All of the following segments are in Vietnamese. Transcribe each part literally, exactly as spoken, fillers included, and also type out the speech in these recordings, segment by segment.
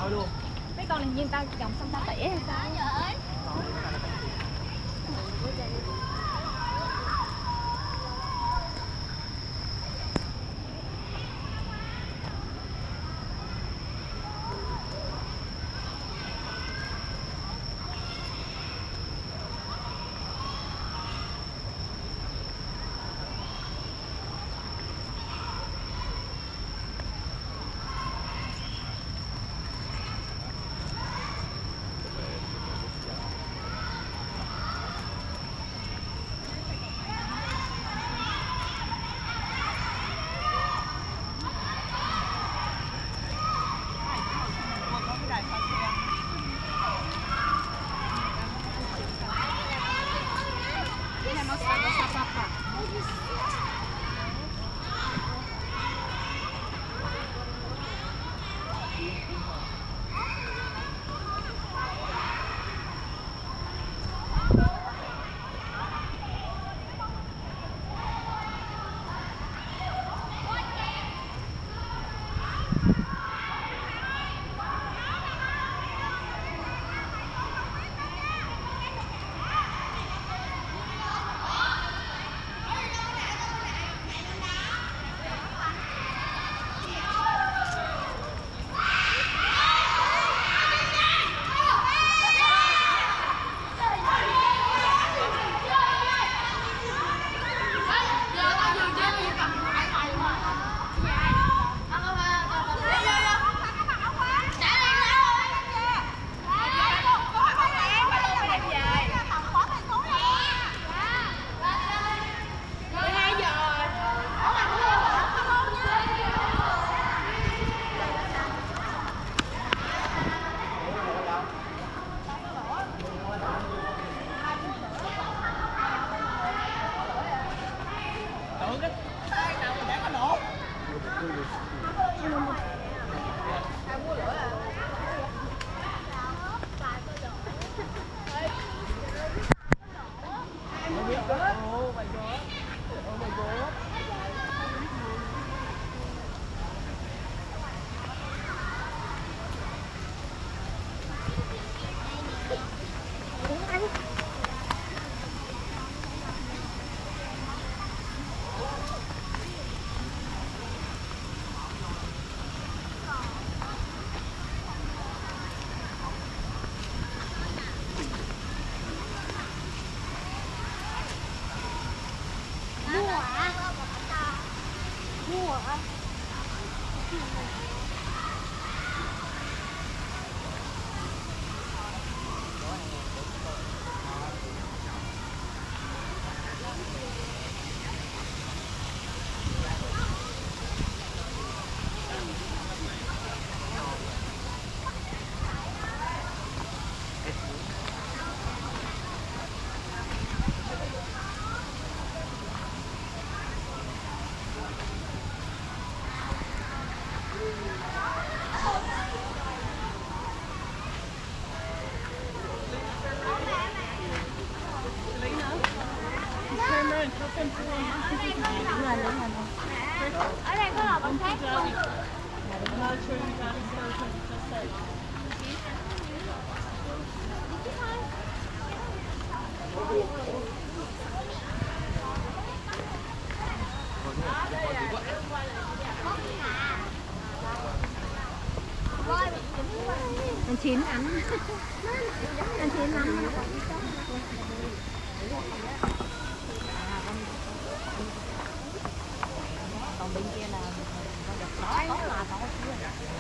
luôn. Mấy con này nhiên tao trồng xong tao tỉa hay sao? Ở đây có lò bằng khác không? Ăn chín lắm. Ăn chín lắm. Còn bên kia là con được đói có là có chứ.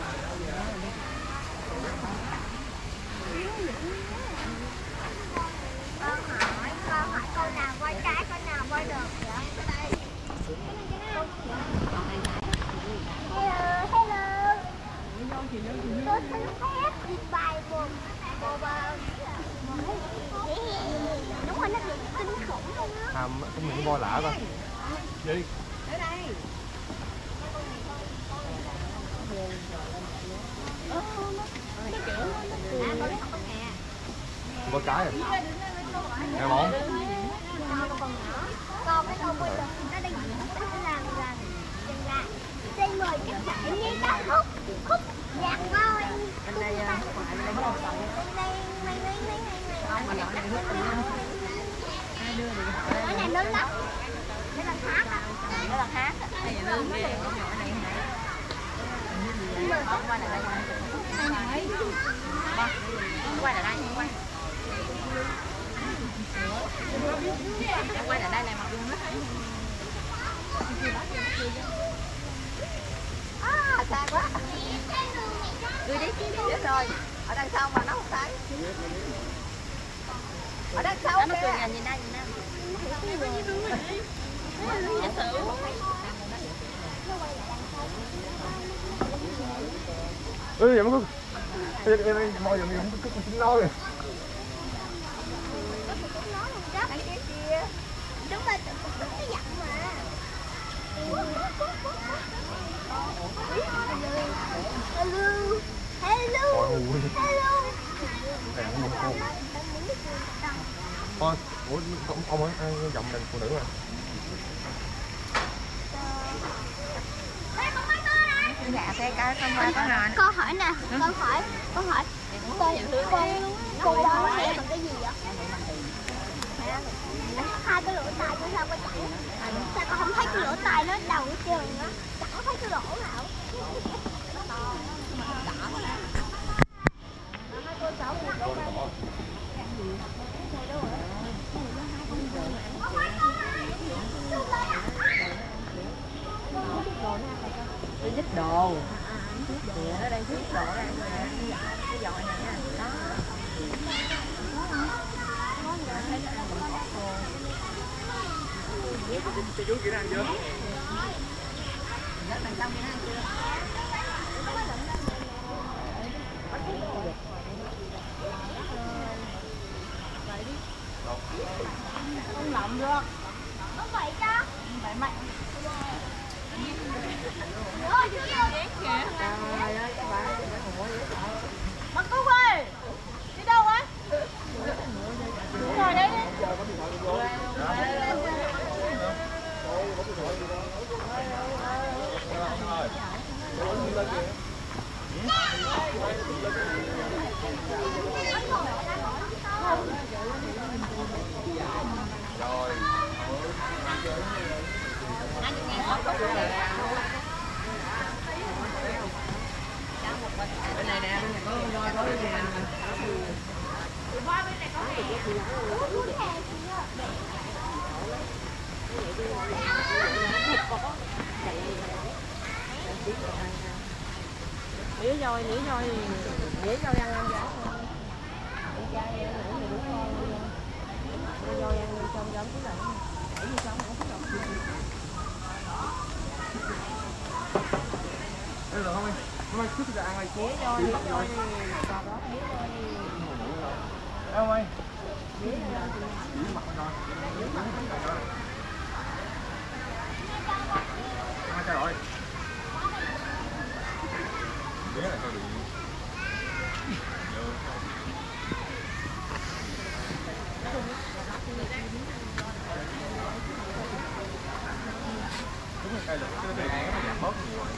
Con hỏi, con hỏi con nào quay trái, con nào quay được vậy? Hello, hello. Tôi xin phép đi bài một một đúng rồi, nó bị kinh khủng luôn á. À, có những voi lạ coi. Đi. Ở đây. Ơ, nó cái kiểu nó à, con con nè. Có cái rồi. Nghe không? Con nhỏ, con cái con bây giờ nó đang làm làm làm là xin mời các bạn nghe ca khúc khúc nhạc voi. Bên đây bên đây có một sợi. Không mà loại này hút từ năm. Hai đưa điện thoại. Cái này lớn lắm. Cái là khác á. Đó là khác. Đây là lớn kia, con nhỏ này hả? Không quay lại đây. Quay lại đây, quay. Quay lại đây này mà. À, xa quá. Đưa đi, chết rồi. Ở đằng sau mà nó không thấy. Ở đằng sau kìa. Nhìn đây, nhìn đây. Chết sự. Ừ, vậy mà cứ em em mọi người cũng cứ cũng nói rồi. Đúng rồi, cái giọng mà. Hello. Hello. Hello. Thôi, ủa ông ông ấy ai giọng đàn phụ nữ à? Dạ, xe cá không qua có rồi. Câu hỏi nè, câu hỏi, câu hỏi. Con con con đó nó sẽ bằng cái gì vậy? Hai cái lỗ tai của sao có chảy? Sao con không thấy cái lỗ tai nó đầu cái trường á? Chẳng thấy cái lỗ nào. Tôi dứt đồ. Thì ở đây dứt đồ đây nè. Cái dòi này nè. Đó. Thấy nó ăn bằng cỏ khô. Cái chú kia ăn chưa? Nó bằng trong kia ăn chưa? Không lộng được. Không vậy cho. Phải mạnh. Trời ơi, các bạn. Bác Cúc ơi. Đi đâu á? Ngồi đây đi. Rồi. Bên này nè, có voi có gì nè. Qua bên này có hề. Nĩa voi, nĩa voi thì nĩa voi ăn ăn giá thôi. Đi cha em ngủ thì đúng con luôn. Nĩa voi ăn trong giống cái này. Đẩy như sống không có được. Đây là không anh? Hôm nay trước giờ ăn này cố. Nĩa voi, nĩa voi thì còn đó nĩa voi thì Em ơi. nĩa voi thì Chỉ mặt con rồi. Hai cái rồi. Bé này sao bị đúng rồi, cây lửa cái này ăn nó giảm bớt nhiều rồi.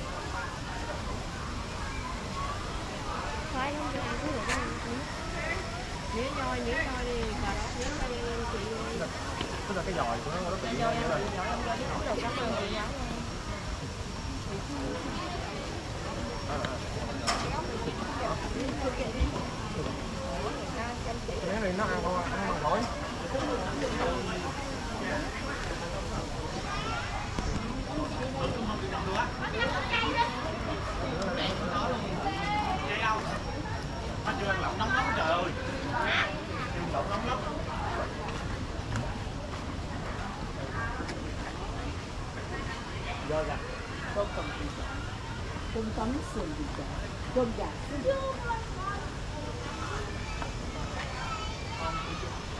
khoai không được ăn cái được cái nĩa voi, nĩa voi đi, cà rốt, nĩa voi đi em chị. Tức là cái dòi của nó nó tự nhiên vậy rồi. Dòi ăn voi nó được cảm ơn chị giáo. Cái này nó ăn không ăn bằng nổi. Anh chưa ăn lẩu nóng lắm trời ơi. Lẩu nóng lắm. Rồi rồi. Tôm tầm thịt. Tôm tấm sườn thịt. Tôm gà.